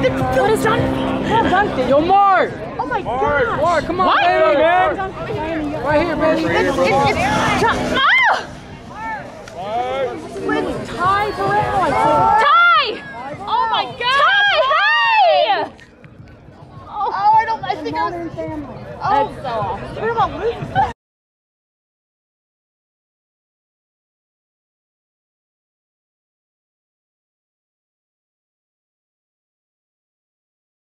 What is done? Dunked it. Yo, Mark! Oh my gosh! Mark, come on, What? baby, man! Right here, baby. It's Ty Burrell, I think.